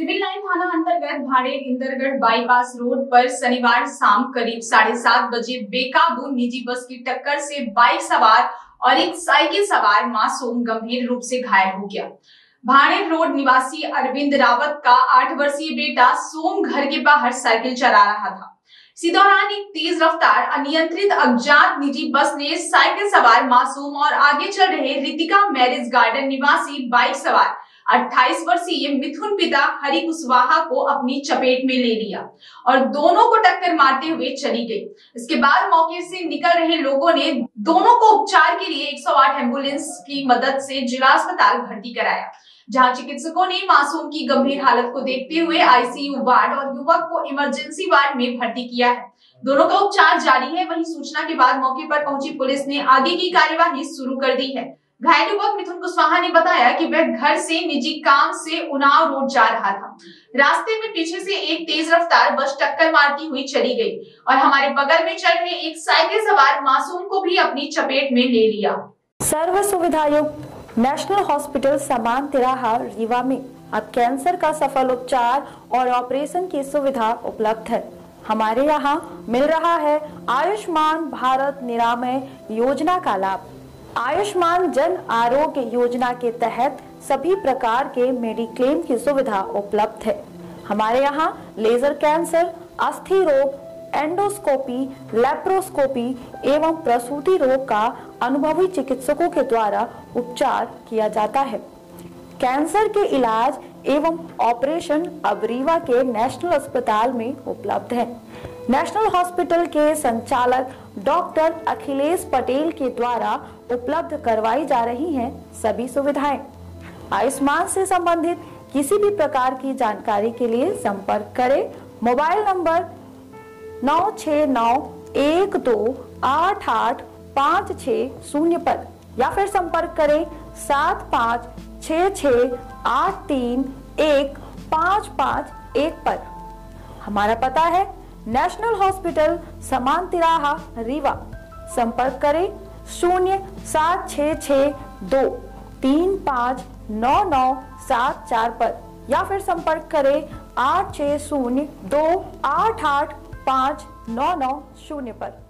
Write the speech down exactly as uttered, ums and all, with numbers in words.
Civil line थाना अंतर्गत भाड़े इंदरगढ़ बाईपास रोड पर शनिवार शाम करीब साढ़े सात बजे बेकाबू निजी बस की टक्कर से बाइक सवार और एक साइकिल सवार मासूम गंभीर रूप से घायल हो गया। भाड़े रोड निवासी अरविंद रावत का आठ वर्षीय बेटा सोम घर के बाहर साइकिल चला रहा था। इसी दौरान एक तेज रफ्तार अनियंत्रित अज्ञात निजी बस ने साइकिल सवार मासूम और आगे चल रहे रितिका मैरिज गार्डन निवासी बाइक सवार अट्ठाईस वर्षीय मिथुन पिता हरि कुशवाहा को अपनी चपेट में ले लिया और दोनों को टक्कर मारते हुए चली गई। इसके बाद मौके से निकल रहे लोगों ने दोनों को उपचार के लिए एक सौ आठ एम्बुलेंस की मदद से जिला अस्पताल भर्ती कराया, जहां चिकित्सकों ने मासूम की गंभीर हालत को देखते हुए आईसीयू वार्ड और युवक को इमरजेंसी वार्ड में भर्ती किया है। दोनों का उपचार जारी है। वहीं सूचना के बाद मौके पर पहुंची पुलिस ने आगे की कार्यवाही शुरू कर दी है। घायल युवक मिथुन कुशवाहा ने बताया कि वह घर से निजी काम से उन्नाव रोड जा रहा था। रास्ते में पीछे से एक तेज रफ्तार बस टक्कर मारती हुई चली गई और हमारे बगल में चल रहे एक साइकिल सवार मासूम को भी अपनी चपेट में ले लिया। सर्व सुविधायुक्त नेशनल हॉस्पिटल समान तिराहा रीवा में अब कैंसर का सफल उपचार और ऑपरेशन की सुविधा उपलब्ध है। हमारे यहाँ मिल रहा है आयुष्मान भारत निरामय योजना का लाभ। आयुष्मान जन आरोग्य योजना के तहत सभी प्रकार के मेडिक्लेम की सुविधा उपलब्ध है। हमारे यहाँ लेजर कैंसर, अस्थि रोग, एंडोस्कोपी, लेप्रोस्कोपी एवं प्रसूति रोग का अनुभवी चिकित्सकों के द्वारा उपचार किया जाता है। कैंसर के इलाज एवं ऑपरेशन अब रीवा के नेशनल अस्पताल में उपलब्ध है। नेशनल हॉस्पिटल के संचालक डॉक्टर अखिलेश पटेल के द्वारा उपलब्ध करवाई जा रही हैं सभी सुविधाएं। आयुष्मान से संबंधित किसी भी प्रकार की जानकारी के लिए संपर्क करें मोबाइल नंबर नौ छह नौ एक दो आठ आठ पाँच छह शून्य पर या फिर संपर्क करें सात पाँच छह छह आठ तीन एक पाँच पाँच एक पर। हमारा पता है नेशनल हॉस्पिटल समान तिराहा रीवा। संपर्क करें शून्य सात छह छह दो तीन पाँच नौ नौ सात चार पर या फिर संपर्क करें आठ छह शून्य दो आठ आठ पाँच नौ नौ शून्य पर।